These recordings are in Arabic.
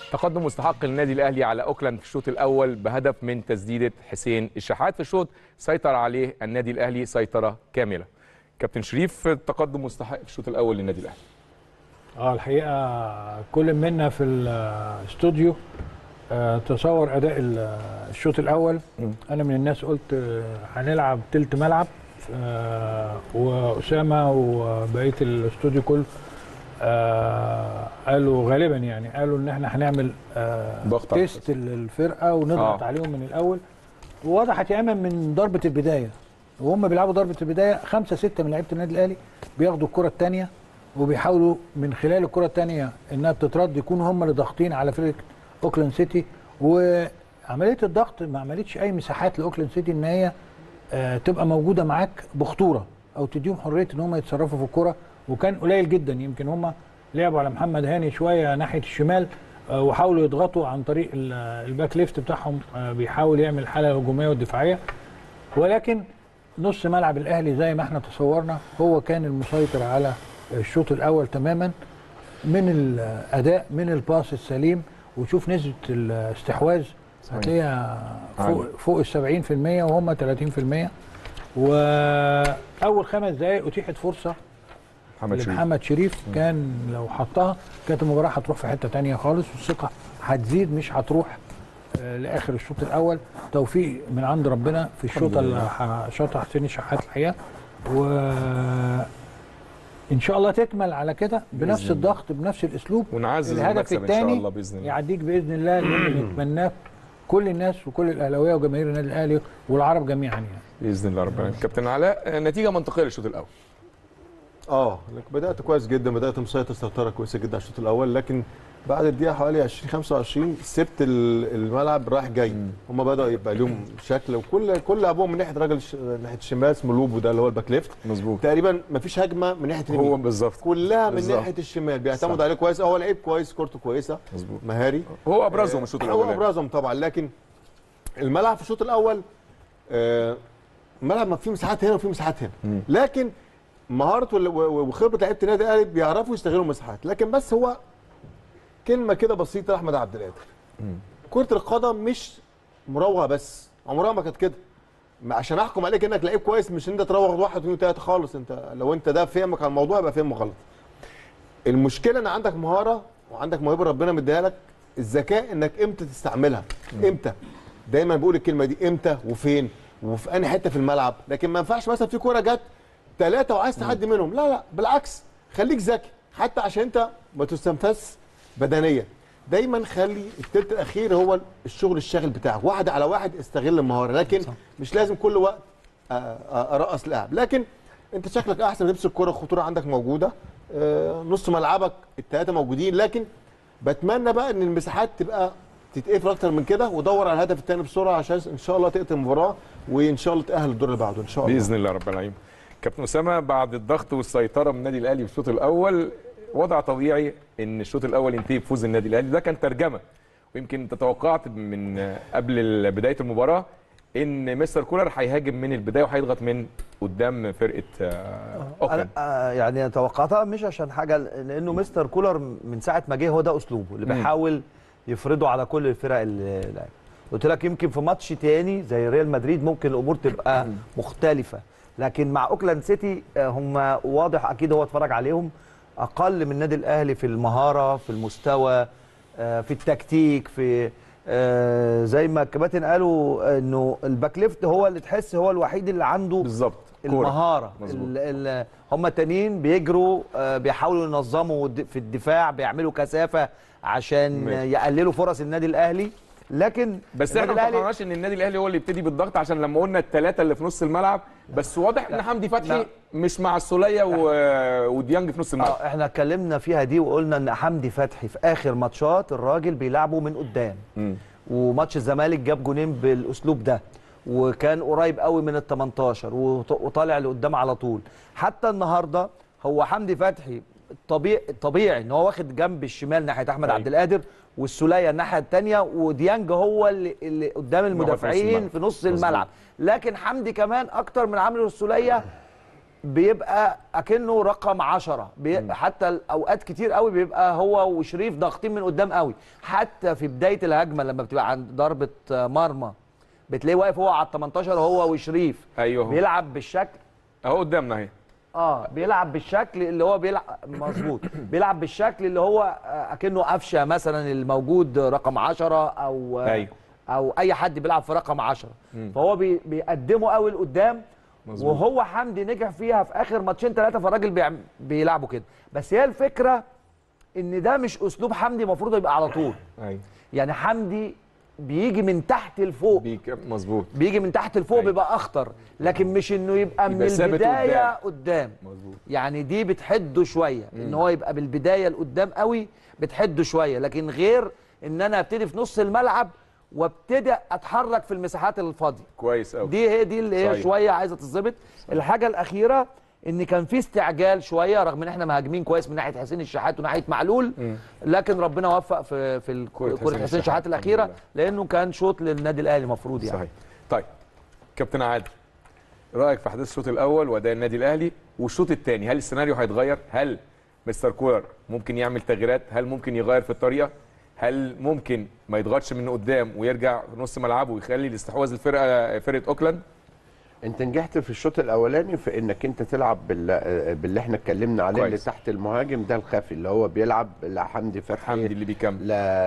تقدم مستحق للنادي الاهلي على اوكلاند في الشوط الاول بهدف من تسديده حسين الشحات. في الشوط سيطر عليه النادي الاهلي سيطره كامله. كابتن شريف، تقدم مستحق في الشوط الاول للنادي الاهلي. الحقيقه كل منا في الاستوديو تصور اداء الشوط الاول. انا من الناس قلت هنلعب تلت ملعب، واسامه وبقيه الاستوديو كله قالوا غالبا، يعني قالوا ان احنا هنعمل تيست الفرقه ونضغط عليهم من الاول. ووضحت يا اما من ضربه البدايه، وهم بيلعبوا ضربه البدايه 5-6 من لعيبه النادي الاهلي بياخدوا الكره الثانيه وبيحاولوا من خلال الكره الثانيه انها بتترد يكونوا هم اللي ضاغطين على فرقه اوكلاند سيتي. وعمليه الضغط ما عملتش اي مساحات لاوكلاند سيتي ان هي تبقى موجوده معاك بخطوره او تديهم حريه ان هم يتصرفوا في الكره، وكان قليل جدا. يمكن هم لعبوا على محمد هاني شويه ناحيه الشمال وحاولوا يضغطوا عن طريق الباك ليفت بتاعهم، بيحاول يعمل حاله هجوميه والدفاعيه، ولكن نص ملعب الاهلي زي ما احنا تصورنا هو كان المسيطر على الشوط الاول تماما، من الاداء من الباس السليم. وشوف نسبه الاستحواذ هتلاقيها فوق ال 70% وهم 30%. واول 5 دقائق اتيحت فرصه لمحمد شريف، كان لو حطها كانت المباراه هتروح في حته ثانيه خالص، والثقه هتزيد مش هتروح لاخر الشوط الاول. توفيق من عند ربنا في الشوط اللي شاطها حسين الشحات الحقيقه، ان شاء الله تكمل على كده بنفس الضغط بنفس الاسلوب، ونعزز الهدف الثاني يعديك باذن الله اللي نتمناه كل الناس وكل الاهلاويه وجماهير النادي الاهلي والعرب جميعا يعني. باذن الله ربنا. كابتن علاء، نتيجه منطقيه للشوط الاول. بدات كويس جدا، بدات مسيطر سيطره كويسه جدا على الشوط الاول، لكن بعد الدقيقه حوالي 25 سبت الملعب رايح جاي. هم بداوا يبقى لهم شكل، وكل ابوهم من ناحيه راجل ناحيه الشمال اسمه لوبو، ده اللي هو الباك ليفت. مظبوط. تقريبا ما فيش هجمه من ناحيه اليمين، هو بالظبط كلها من ناحيه الشمال بيعتمد عليه كويس. هو لعيب كويس، كورته كويسه، مظبوط، مهاري، هو ابرزهم الشوط الاول. هو ابرزهم طبعا، لكن الملعب في الشوط الاول الملعب فيه مساحات هنا وفيه مساحات هنا، لكن مهارته وخبره لعيبه النادي الاهلي بيعرفوا يستغلوا المساحات. لكن بس هو كلمه كده بسيطه لاحمد عبد القادر، كره القدم مش مراوغه بس، عمرها ما كانت كده. عشان احكم عليك انك لعيب كويس مش انت تراوغ 1 2 3 خالص. انت لو انت ده فهمك على الموضوع يبقى فهمه غلط. المشكله ان عندك مهاره وعندك موهبه ربنا مديها لك، الذكاء انك امتى تستعملها. امتى، دايما بقول الكلمه دي، امتى وفين وفي انهي حته في الملعب. لكن ما ينفعش مثلا في كوره جت 3 وعايز تعدي منهم، لا بالعكس، خليك ذكي حتى عشان انت ما تستنفذش بدنيا. دايما خلي الثلث الاخير هو الشغل الشاغل بتاعك، 1 على 1 استغل المهاره، لكن مش لازم كل وقت ارقص لاعب. لكن انت شكلك احسن، تمسك الكوره، الخطوره عندك موجوده، نص ملعبك الثلاثه موجودين. لكن بتمنى بقى ان المساحات تبقى تتقفل اكتر من كده، ودور على الهدف الثاني بسرعه عشان ان شاء الله تقتل المباراه وان شاء الله تاهل الدور اللي بعده ان شاء الله باذن الله رب العالمين. كابتن اسامه، بعد الضغط والسيطره من النادي الاهلي في الشوط الاول، وضع طبيعي ان الشوط الاول ينتهي بفوز النادي الاهلي. ده كان ترجمه، ويمكن انت توقعت من قبل بدايه المباراه ان مستر كولر هيهاجم من البدايه وهيضغط من قدام فرقه اوكلاند. يعني توقعتها مش عشان حاجه، لانه مستر كولر من ساعه ما جه هو ده اسلوبه اللي بيحاول يفرضه على كل الفرق اللي لعب. قلت لك يمكن في ماتش تاني زي ريال مدريد ممكن الامور تبقى مختلفه، لكن مع اوكلاند سيتي هم واضح اكيد هو اتفرج عليهم اقل من النادي الاهلي في المهاره، في المستوى، في التكتيك، في زي ما الكباتن قالوا انه الباك ليفت هو اللي تحس هو الوحيد اللي عنده بالظبط المهاره. هم التانيين بيجروا بيحاولوا ينظموا في الدفاع، بيعملوا كثافه عشان يقللوا فرص النادي الاهلي. لكن بس احنا ما توقعناش ان النادي الاهلي هو اللي يبتدي بالضغط، عشان لما قلنا الثلاثه اللي في نص الملعب بس واضح ان حمدي فتحي مش مع السوليه وديانج في نص الملعب. احنا اتكلمنا فيها دي وقلنا ان حمدي فتحي في اخر ماتشات الراجل بيلعبه من قدام، وماتش الزمالك جاب جونين بالاسلوب ده، وكان قريب قوي من ال18 وطالع لقدام على طول. حتى النهارده هو حمدي فتحي طبيعي ان هو واخد جنب الشمال ناحيه احمد عبد القادر، والسوليه الناحيه الثانيه، وديانج هو اللي قدام المدافعين في نص الملعب. لكن حمدي كمان اكتر من عمرو السوليه بيبقى اكنه رقم 10 حتى اوقات كتير قوي بيبقى هو وشريف ضاغطين من قدام قوي، حتى في بدايه الهجمه لما بتبقى عند ضربه مرمى بتلاقيه واقف هو على ال 18 هو وشريف. ايوه بيلعب بالشكل اهو قدامنا اهي. بيلعب بالشكل اللي هو بيلعب مظبوط، بيلعب بالشكل اللي هو اكنه قفشه مثلا الموجود رقم 10 او أيوه. او اي حد بيلعب في رقم 10. فهو بيقدمه قوي لقدام. مظبوط. وهو حمدي نجح فيها في اخر ماتشين 3، فالراجل بيلعبوا كده. بس هي الفكره ان ده مش اسلوب حمدي المفروض يبقى على طول. ايوه يعني حمدي بيجي من تحت لفوق. مظبوط. بيجي من تحت لفوق. أيوه. بيبقى اخطر، لكن مش انه يبقى من البدايه قدام. مظبوط. يعني دي بتحده شويه، ان هو يبقى بالبدايه لقدام قوي بتحده شويه، لكن غير ان انا ابتدي في نص الملعب وابتدي اتحرك في المساحات الفاضيه. كويس قوي. دي اللي هي شويه عايزه تتظبط. الحاجه الاخيره ان كان في استعجال شويه، رغم ان احنا مهاجمين كويس من ناحيه حسين الشحات وناحيه معلول، لكن ربنا وفق في كره حسين الشحات الاخيره، لانه كان شوط للنادي الاهلي المفروض يعني. صحيح. طيب كابتن عادل، رايك في احداث الشوط الاول واداء النادي الاهلي والشوط الثاني؟ هل السيناريو هيتغير؟ هل مستر كولر ممكن يعمل تغييرات؟ هل ممكن يغير في الطريقه؟ هل ممكن ما يضغطش من قدام ويرجع نص ملعبه ويخلي الاستحواذ فرقه اوكلاند؟ انت نجحت في الشوط الاولاني في انك انت تلعب باللي احنا اتكلمنا عليه، اللي تحت المهاجم ده الخافي اللي هو بيلعب لحمدي فتحي، حمدي اللي بيكمل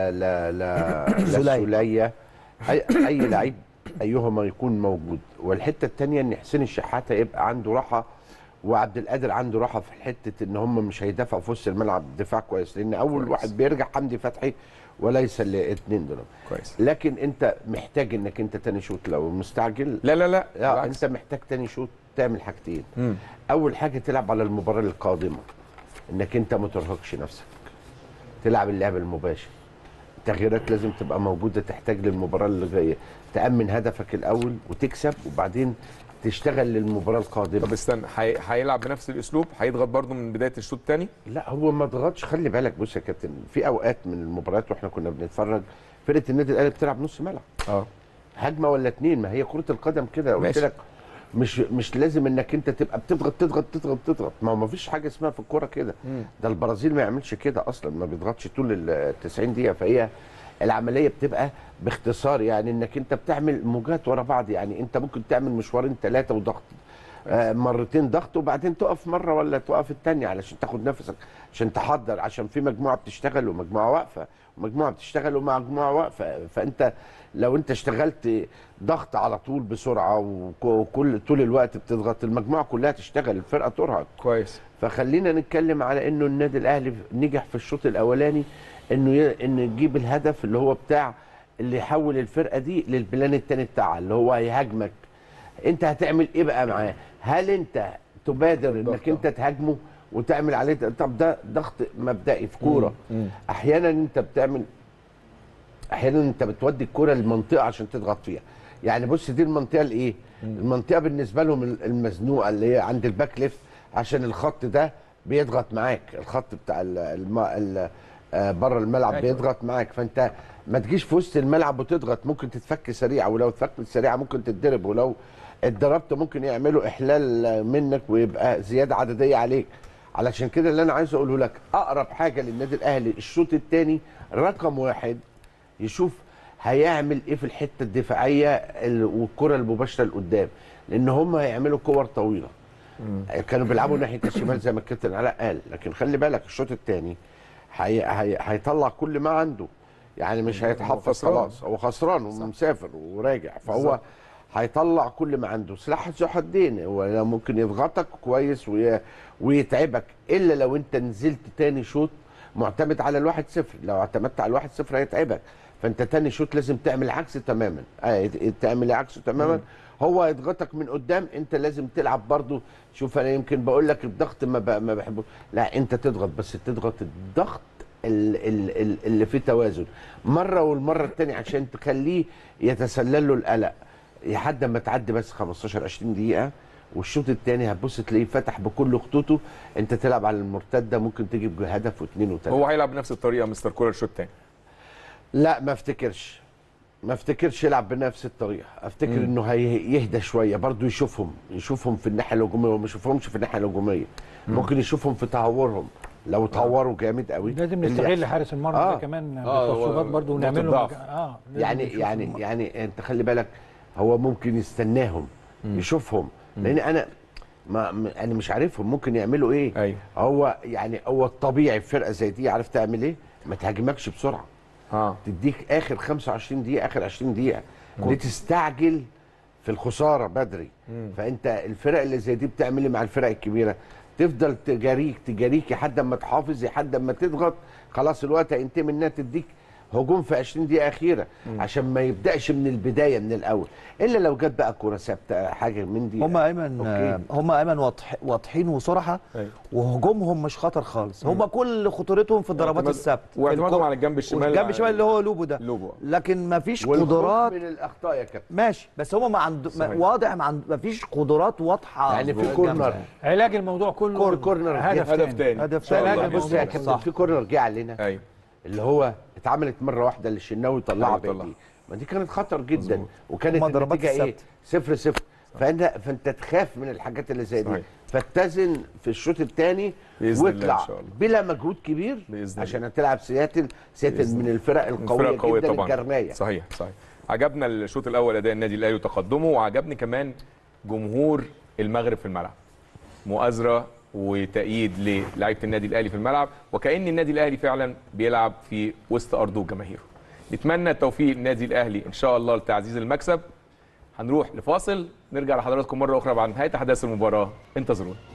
لا سولية، اي لعيب ايهما يكون موجود. والحته الثانيه ان حسين الشحاته يبقى عنده راحه، وعبد القادر عنده راحه في حته ان هم مش هيدافعوا في وسط الملعب دفاع كويس، لان اول كويس. واحد بيرجع حمدي فتحي وليس الاثنين دول. كويس. لكن انت محتاج انك انت تاني شوط لو مستعجل. لا انت محتاج تاني شوط تعمل حاجتين. اول حاجه تلعب على المباراه القادمه، انك انت ما ترهقش نفسك، تلعب اللعب المباشر. التغييرات لازم تبقى موجوده، تحتاج للمباراه اللي جايه، تامن هدفك الاول وتكسب، وبعدين تشتغل للمباراه القادمه. طب استنى، هيلعب بنفس الاسلوب؟ هيضغط برضو من بدايه الشوط الثاني؟ لا هو ما ضغطش. خلي بالك بص يا كابتن، في اوقات من المباريات واحنا كنا بنتفرج فرقه النادي الاهلي بتلعب نص ملعب، هجمه ولا اتنين، ما هي كره القدم كده. قلت لك مش لازم انك انت تبقى بتضغط تضغط تضغط تضغط، ما فيش حاجه اسمها في الكوره كده. ده البرازيل ما يعملش كده اصلا، ما بيضغطش طول ال 90 دقيقه. فهي العمليه بتبقى باختصار، يعني انك انت بتعمل موجات ورا بعض. يعني انت ممكن تعمل مشوارين 3 وضغط، مرتين ضغط، وبعدين تقف مره ولا تقف الثانيه علشان تاخد نفسك، عشان تحضر، عشان في مجموعه بتشتغل ومجموعه واقفه، ومجموعه بتشتغل ومجموعه واقفه. فانت لو انت اشتغلت ضغط على طول بسرعه وكل طول الوقت بتضغط، المجموعه كلها تشتغل، الفرقه ترهق. كويس. فخلينا نتكلم على انه النادي الاهلي نجح في الشوط الاولاني انه يجيب الهدف اللي هو بتاع اللي يحول الفرقه دي للبلان الثاني بتاعها اللي هو هيهاجمك. انت هتعمل ايه بقى معاه؟ هل انت تبادر انك انت تهاجمه وتعمل عليه؟ طب ده ضغط مبدئي في كوره. احيانا انت بتودي الكوره للمنطقه عشان تضغط فيها. يعني بص دي المنطقه الايه؟ المنطقه بالنسبه لهم المزنوقه اللي هي عند الباك ليفت، عشان الخط ده بيضغط معاك، الخط بتاع بره الملعب بيضغط معاك. فانت ما تجيش في وسط الملعب وتضغط، ممكن تتفك سريع، ولو اتفكت سريعه ممكن تتضرب، ولو اتضربت ممكن يعملوا احلال منك ويبقى زياده عدديه عليك. علشان كده اللي انا عايز اقوله لك، اقرب حاجه للنادي الاهلي الشوط الثاني رقم 1 يشوف هيعمل ايه في الحته الدفاعيه والكره المباشره لقدام، لان هم هيعملوا كور طويله. كانوا بيلعبوا ناحيه الشمال زي ما الكابتن علاء قال، لكن خلي بالك الشوط الثاني هيطلع كل ما عنده، يعني مش هيتحفظ خلاص، هو خسران ومسافر وراجع، فهو هيطلع كل ما عنده. سلاح ذو حدين، هو ممكن يضغطك كويس ويتعبك، الا لو انت نزلت تاني شوط معتمد على ال1-0. لو اعتمدت على ال1-0 هيتعبك، فانت تاني شوط لازم تعمل عكس تماما، تعمل عكسه تماما. هو يضغطك من قدام، انت لازم تلعب برضو. شوف انا يمكن بقول لك الضغط ما بحبه، لا انت تضغط، بس تضغط الضغط اللي فيه توازن مره والمره الثانيه عشان تخليه يتسلل له القلق لحد ما تعدي بس 15 20 دقيقه. والشوط الثاني هتبص تلاقيه فتح بكل خطوطه، انت تلعب على المرتده ممكن تجيب هدف واثنين وثلاثه. هو هيلعب بنفس الطريقه مستر كولر الشوط الثاني؟ لا ما افتكرش. ما افتكرش يلعب بنفس الطريقه، افتكر انه هيهدى شويه برضو، يشوفهم في الناحيه الهجوميه وما يشوفهمش في الناحيه الهجوميه. ممكن يشوفهم في تهورهم، لو تهوروا جامد قوي لازم نستغل حارس المرمى ده كمان بالتصويبات برضو ونعمل له يعني انت خلي بالك، هو ممكن يستناهم يشوفهم، لان انا مش عارفهم ممكن يعملوا ايه. أيوة. هو الطبيعي في فرقه زي دي عارف تعمل ايه؟ ما تهاجمكش بسرعه، تديك اخر 25 دقيقه، اخر 20 دقيقه، لتستعجل في الخساره بدري. فانت الفرق اللي زي دي بتعمل ايه مع الفرق الكبيره؟ تفضل تجاريك لحد اما تحافظ، لحد اما تضغط، خلاص الوقت هينتهي منها، تديك هجوم في 20 دقيقه اخيره عشان ما يبداش من البدايه من الاول، الا لو جت بقى كوره ثابته حاجه من دي. هم ايمن واضحين وصراحه، وهجومهم مش خطر خالص، هم كل خطورتهم في الضربات الثابته واعتمادهم على الجنب الشمال، الجنب الشمال اللي هو لوبو ده، لكن ما فيش قدرات من الاخطاء يا كابتن ماشي، بس هم واضح ما فيش قدرات واضحه يعني في كورنر. علاج الموضوع كله كورنر هدف تاني. بص يا كابتن، في كورنر جه علينا اللي هو اتعملت مره واحده اللي الشناوي طلعها بايديه، ما دي كانت خطر جدا وكانت النتيجه ايه؟ 0-0. فانت تخاف من الحاجات اللي زي دي، فاتزن في الشوط الثاني واطلع بلا مجهود كبير عشان تلعب سياتل من الفرق القويه جدا الجرمايه. صحيح. عجبنا الشوط الاول اداء النادي الاهلي وتقدمه، وعجبني كمان جمهور المغرب في الملعب، مؤازره وتأييد للاعيبه النادي الاهلي في الملعب، وكأن النادي الاهلي فعلا بيلعب في وسط ارضه وجماهيره. نتمنى التوفيق للنادي الاهلي ان شاء الله لتعزيز المكسب. هنروح لفاصل، نرجع لحضراتكم مره اخرى بعد نهايه احداث المباراه، انتظرونا.